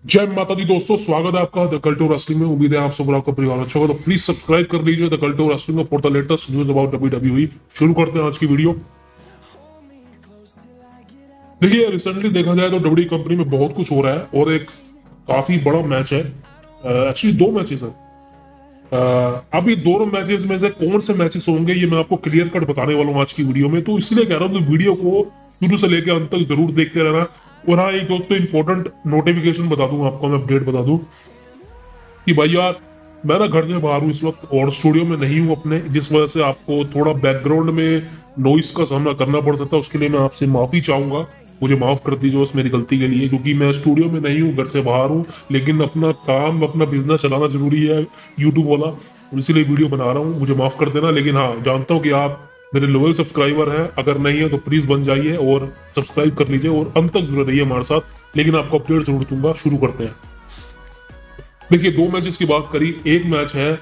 जय माता दी दोस्तों, स्वागत है आपका द कल्ट ऑफ रेसलिंग में। उम्मीद है आप सब आपका परिवार अच्छा होगा, तो प्लीज सब्सक्राइब कर लीजिए the cult of wrestling for the latest news about WWE. शुरू करते हैं आज की वीडियो। देखिए, रिसेंटली देखा जाए तो डब्ल्यू कंपनी में बहुत कुछ हो रहा है और एक काफी बड़ा मैच है। एक्चुअली दो मैचेस है। अब ये दोनों मैचेस में से कौन से मैचेस होंगे ये मैं आपको क्लियर कट बताने वाला हूँ आज की वीडियो में। तो इसलिए कह रहा हूँ कि वीडियो को शुरू से लेकर अंत तक जरूर देखते रहना। और हाँ, एक दोस्तों इंपॉर्टेंट नोटिफिकेशन बता दूं आपको, मैं अपडेट बता दूं कि भाई यार, मैं ना घर से बाहर हूँ इस वक्त और स्टूडियो में नहीं हूँ अपने, जिस वजह से आपको थोड़ा बैकग्राउंड में नॉइस का सामना करना पड़ सकता है। उसके लिए मैं आपसे माफी चाहूंगा, मुझे माफ कर दीजिए उस मेरी गलती के लिए, क्योंकि मैं स्टूडियो में नहीं हूँ, घर से बाहर हूँ। लेकिन अपना काम, अपना बिजनेस चलाना जरूरी है, यूट्यूब वाला, और इसीलिए वीडियो बना रहा हूँ। मुझे माफ कर देना। लेकिन हाँ, जानता हूँ कि आप मेरे लोयल सब्सक्राइबर हैं, अगर नहीं है तो प्लीज बन जाइए और सब्सक्राइब कर लीजिए और अंत तक जुड़े रहिए हमारे साथ। लेकिन आपको अपडेट जरूर दूंगा। शुरू करते हैं। देखिए, दो मैचेस की बात करी। एक मैच है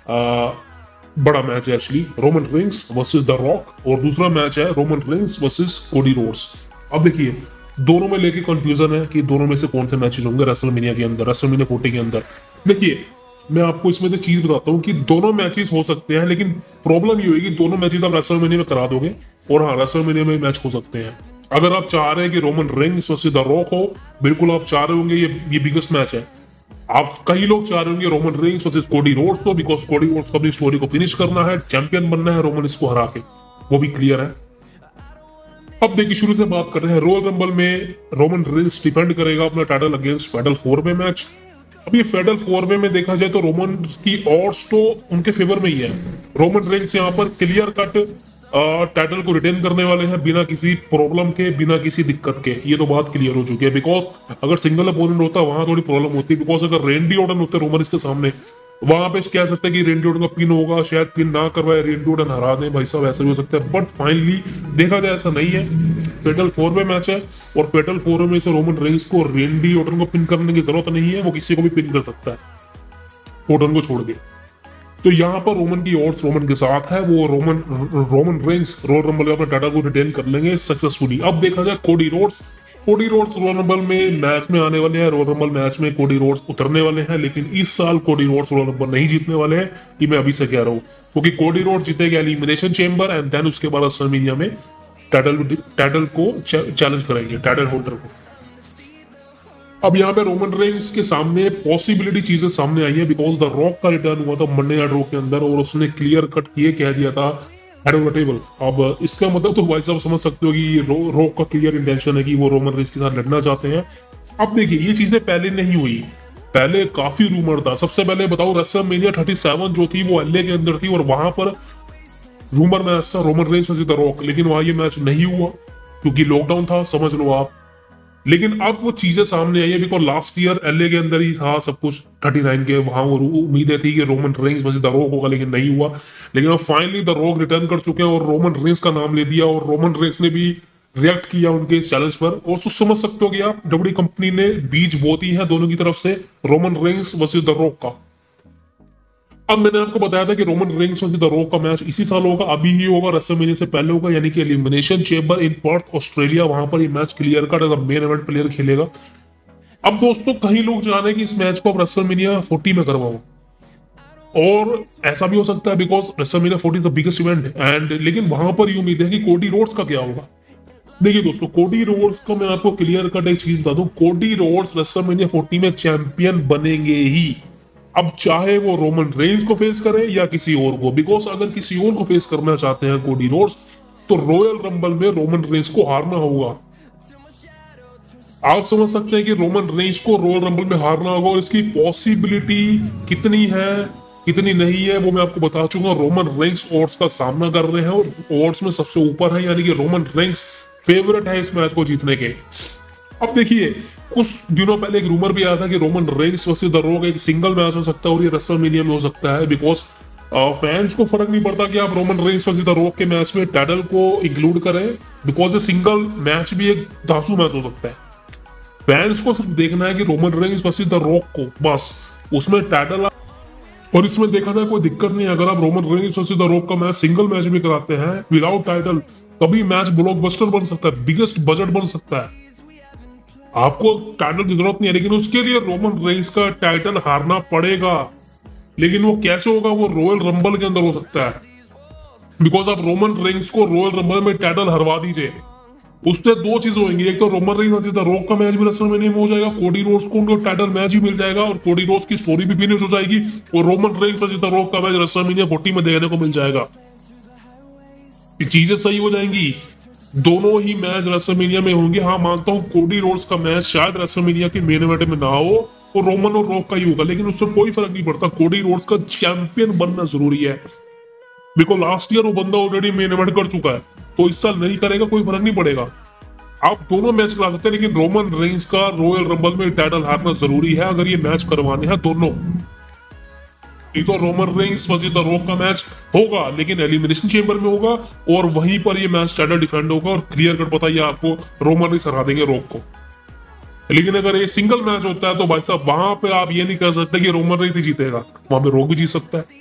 बड़ा मैच है actually, Roman Reigns versus the Rock, और दूसरा मैच है Roman Reigns versus Cody Rhodes. अब देखिए, दोनों में लेके कंफ्यूजन है कि दोनों में से कौन से मैचेस होंगे रेसलमेनिया के अंदर, रेसलमेनिया 40 के अंदर। देखिए, मैं आपको इसमें से चीज बताता हूँ कि दोनों मैचेस हो सकते हैं, लेकिन प्रॉब्लम ये होगी दोनों मैचेस आप रेसलमेनिया में करा दोगे, और हाँ, रेसलमेनिया में मैच हो सकते हैं। अगर आप चाह रहे हैं कि Roman Reigns versus the Rock हो, बिल्कुल आप चाह रहे होंगे, ये बिगेस्ट मैच है। आप कई लोग चाह रहे होंगे Roman Reigns versus Cody Rhodes को, बिकॉज कोडी रोड्स को अपनी स्टोरी को फिनिश करना है, चैंपियन बनना है रोमन इसको हरा के, वो भी क्लियर है। अब देखिए, शुरू से बात करते हैं। रॉयल रंबल में रोमन रेंस डिफेंड करेगा अपना टाइटल अगेंस्ट फेडल 4-वे मैच। अब ये फेडल 4-वे में देखा जाए तो रोमन की ऑड्स तो उनके फेवर में ही है। रोमन रेंस यहाँ पर क्लियर कट टाइटल को रिटेन करने वाले हैं, बिना किसी प्रॉब्लम के, बिना किसी दिक्कत के। ये तो बात क्लियर हो चुकी है। बिकॉज अगर सिंगल अपोनेंट होता वहां थोड़ी प्रॉब्लम होती, बिकॉज अगर रेंडी ऑर्डन होते रोमन इसके सामने, वहां पे कह सकते हैं कि रेंडी ऑर्डन का पिन होगा, शायद पिन ना करवाए, रेंडी ऑर्डन हरा दें, भाई साहब ऐसा भी हो सकता है। बट फाइनली देखा जाए ऐसा नहीं है। फेटल 4-वे मैच है और फेटल 4-वे में से रोमन रेंस को रेंडी ऑर्डन को पिन करने की जरूरत नहीं है, वो किसी को भी पिन कर सकता है ऑर्डन को छोड़ के। तो यहाँ पर रोमन की ऑड्स रोमन के साथ है, वो रोमन रेंस रॉयल रंबल में अपने टाटा को रिटेन कर लेंगे सक्सेसफुली। अब देखा जाए कोडी रोड्स रॉयल रंबल में मैच में आने वाले हैं। रॉयल रंबल मैच में कोडी रोड्स उतरने वाले हैं, लेकिन इस साल कोडी रोड्स रॉयल रंबल नहीं जीतने वाले हैं, ये मैं अभी से कह रहा हूँ। क्योंकि कोडी रोड्स जीतेगा एलिमिनेशन चेंबर एंड देन उसके बाद रेसलमेनिया में टाइटल को चैलेंज करेंगे, टाइटल होल्डर को। अब यहाँ पे रोमन रेंस के सामने पॉसिबिलिटी चीजें सामने आई है, बिकॉज द रॉक का रिटर्न हुआ था मंडे नाइट रॉ के अंदर और उसने क्लियर कट ये कह दिया था हेड ऑफ द टेबल। अब इसका मतलब तो भाई साहब समझ सकते हो कि रॉक का क्लियर इंटेंशन है कि वो रोमन रेंस के साथ लड़ना चाहते हैं। अब देखिए, ये चीजें पहले नहीं हुई, पहले काफी रूमर था। सबसे पहले बताऊं, रेसलमेनिया 37 जो थी वो एलए के अंदर थी और वहां पर रूमर मैच था Roman Reigns versus the Rock, लेकिन वहां ये मैच नहीं हुआ क्योंकि लॉकडाउन था, समझ लो आप। लेकिन अब वो चीजें सामने आई है, बिकॉज लास्ट ईयर एलए के अंदर ही था सब कुछ 39 के, वहां वो उम्मीदें थी कि Roman Reigns versus the Rock होगा, लेकिन नहीं हुआ। लेकिन अब फाइनली द रॉक रिटर्न कर चुके हैं और रोमन रेंस का नाम ले दिया, और रोमन रेंस ने भी रिएक्ट किया उनके इस चैलेंज पर। और तो समझ सकते हो कि आप डब्ल्यूडब्ल्यूई कंपनी ने बीज बोती है दोनों की तरफ से Roman Reigns versus the Rock का। अब मैंने आपको बताया था कि Roman Reigns versus the Rock का मैच इसी साल होगा, अभी ही होगा, रेसलमेनिया से पहले होगा, यानी कि elimination chamber in Perth Australia, वहां पर ये match clear cut as a main event player खेलेगा। अब दोस्तों, कई लोग चाह रहे हैं कि इस मैच को आप रेसलमेनिया 40 में करवाओ, और ऐसा भी हो सकता है because WrestleMania 40 is the biggest event and, लेकिन वहां पर ये उम्मीद है कि कोडी रोड्स का क्या होगा। देखिए दोस्तों, कोडी रोड्स को मैं आपको क्लियर कट एक चीज बता दूं, कोडी रोड्स रेसलमेनिया 40 में चैंपियन बनेंगे ही। अब चाहे वो रोमन रेंस को फेस करे या किसी और को, बिकॉज अगर किसी और को फेस करना चाहते हैं कोडी रोड्स, तो रॉयल रंबल में रोमन रेंस को हारना होगा। आप समझ सकते हैं कि रोमन रेंस को रॉयल रंबल में हारना होगा, और इसकी पॉसिबिलिटी कितनी है कितनी नहीं है वो मैं आपको बता चुका हूं। रोमन रेंस ऑड्स का सामना कर रहे हैं और ऑड्स में सबसे ऊपर है, यानी कि रोमन रेंस फेवरेट है इस मैच को जीतने के। अब देखिए, कुछ दिनों पहले एक रूमर भी आया था कि Roman Reigns versus the Rock एक सिंगल मैच हो सकता है और ये रेसलमेनिया में हो सकता है, बिकॉज फैंस को फर्क नहीं पड़ता कि आप Roman Reigns versus the Rock के मैच में टाइटल को इंक्लूड करें, बिकॉज ये सिंगल मैच भी एक धांसू मैच हो सकता है। फैंस को सिर्फ देखना है कि Roman Reigns versus the Rock को, बस उसमें टाइटल। और इसमें देखा जाए कोई दिक्कत नहीं है, अगर आप Roman Reigns versus the Rock का मैच सिंगल मैच भी कराते हैं विदाउट टाइटल, तभी मैच ब्लॉकबस्टर बन सकता है, बिगेस्ट बजट बन सकता है। आपको टाइटल की जरूरत नहीं है, लेकिन उसके लिए रोमन रेंस का टाइटल हारना पड़ेगा। लेकिन वो कैसे होगा? वो रॉयल रंबल के अंदर हो सकता है, बिकॉज आप रोमन रेंस को रॉयल रंबल में टाइटल हरवा दीजिए, उससे दो चीज होंगी। एक तो रोमन रेंस सीधा रॉक का मैच भी रेसलमेनिया में हो जाएगा, कोडी रोड्स को उनको टाइटल मैच ही मिल जाएगा और कोडी रोड्स की स्टोरी भी फिनिश हो जाएगी, और रोमन रेंस सीधा रॉक का मैच रेसलमेनिया 40 में देखने को मिल जाएगा। ये चीजें सही हो जाएंगी। दोनों ही मैच रेसलमेनिया में होंगे। हाँ, मानता हूँ कोडी रोड्स का मैच शायद रेसलमेनिया के मेन इवेंट में ना हो, वो रोमन और रॉक का ही होगा, लेकिन उससे कोई फर्क नहीं पड़ता। कोडी रोड्स का चैंपियन बनना जरूरी है, बिकॉज लास्ट ईयर वो बंदा ऑलरेडी मेन इवेंट कर चुका है, तो इस साल नहीं करेगा, कोई फर्क नहीं पड़ेगा। आप दोनों मैच करा सकते हैं, लेकिन रोमन रेंस का रॉयल रंबल में टाइटल हारना जरूरी है अगर ये मैच करवाने हैं दोनों। नहीं तो Roman Reigns versus the Rock का मैच होगा, लेकिन एलिमिनेशन चेंबर में होगा, और वहीं पर ये मैच टाइटल डिफेंड होगा, और क्लियर कट पता ही है आपको, रोमन रेंस हरा देंगे रॉक को। लेकिन अगर ये सिंगल मैच होता है तो भाई साहब वहां पे आप ये नहीं कह सकते कि रोमन रेंस ही जीतेगा, वहां पे रॉक भी जीत सकता है,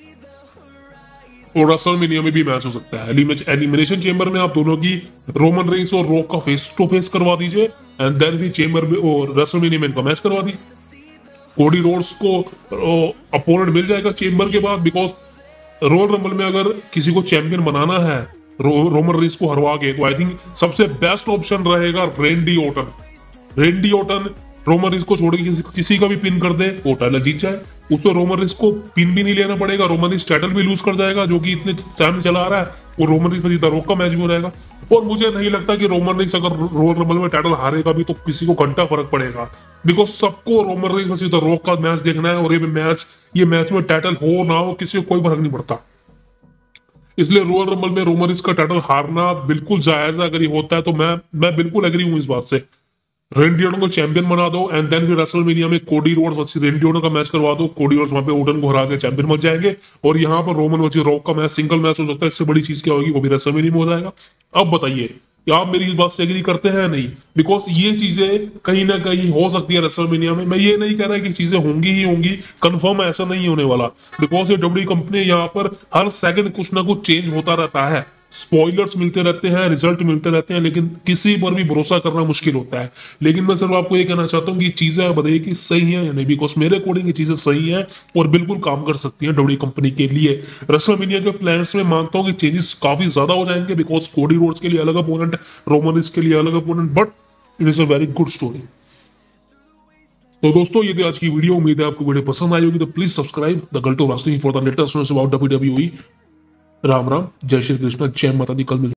और रेसलमेनिया में भी मैच हो सकता है। एलिमिनेशन चेंबर में आप दोनों की रोमन रेंस और रॉक का फेस टू फेस करवा दीजिए, एंड देन भी चेंबर में और रेसलमेनिया में इनका मैच करवा दी। कोडी रोड्स को अपोनेंट मिल जाएगा चेंबर के बाद, बिकॉज रॉयल रंबल में अगर किसी को चैंपियन बनाना है रोमन रेंस को हरवा के, तो आई थिंक सबसे बेस्ट ऑप्शन रहेगा रेंडी ओटन। रेंडी ओटन रोमन रेंस को छोड़ के किसी का भी पिन कर दे, वो टाइटल जीत जाए। उससे रोमन रेंस को पिन भी नहीं लेना पड़ेगा, रोमन रेंस टाइटल भी लूज कर जाएगा, जो कि इतने टाइम चला आ रहा है, और रोमन रेंस सीधा रॉक का मैच भी हो जाएगा। और मुझे नहीं लगता कि रोमन रेंस अगर रॉयल रंबल में टाइटल हारेगा भी तो किसी को घंटा फर्क पड़ेगा, बिकॉज सबको रोमन रेंस सीधा रॉक का मैच देखना है, और ये मैच में टाइटल हो ना हो किसी को कोई फर्क नहीं पड़ता। इसलिए रॉयल रंबल में रोमन रेंस का टाइटल हारना बिल्कुल जायज है। अगर ये होता है तो मैं बिल्कुल एग्री हूं इस बात से। रेंडी ओटन को चैंपियन बना दो, एंड देन फिर रेसलमेनिया में कोडी रोड्स वर्सेस रेंडी ओटन का मैच करवा दो। कोडी रोड्स वहां पे ओटन को हरा के चैंपियन बन जाएंगे, और यहाँ पर रोमन वर्सेस रॉक का मैच सिंगल मैच हो सकता है। इससे बड़ी चीज क्या होगी, वो भी रेसलमेनिया में हो जाएगा। अब बताइए कि आप मेरी इस बात से एग्री करते हैं या नहीं, बिकॉज ये चीजें कहीं ना कहीं हो सकती है रेसलमेनिया में। मैं ये नहीं कह रहा कि चीजें होंगी ही होंगी, कंफर्म ऐसा नहीं होने वाला, बिकॉज ये डब्ल्यू कंपनी यहाँ पर हर सेकंड कुछ ना कुछ चेंज होता रहता है, स्पॉयलर्स मिलते रहते हैं, रिजल्ट मिलते रहते हैं, लेकिन किसी पर भी भरोसा करना मुश्किल होता है। लेकिन मैं सिर्फ आपको ये कहना चाहता हूँ कि चीजें आप बताइए कि सही है या नहीं, बिकॉज मेरे अकॉर्डिंग ये चीजें सही है और बिल्कुल काम कर सकती है डब्ल्यू कंपनी के लिए। रेसलमेनिया के प्लान्स में मानता हूँ कि चेंजेस काफी ज्यादा हो जाएंगे, बिकॉज कोडी रोड्स के लिए अलग अपोनेंट, रोमन रेंस के लिए अलग opponent, but it is a very good story. तो दोस्तों ये थी आज की वीडियो। उम्मीद है आपको वीडियो पसंद आई होगी, तो प्लीज सब्सक्राइब द गल्टो रास्ते for the latest news about WWE। Ram Ram, जय श्री कृष्ण, जय माता दी। कल मिलते हैं।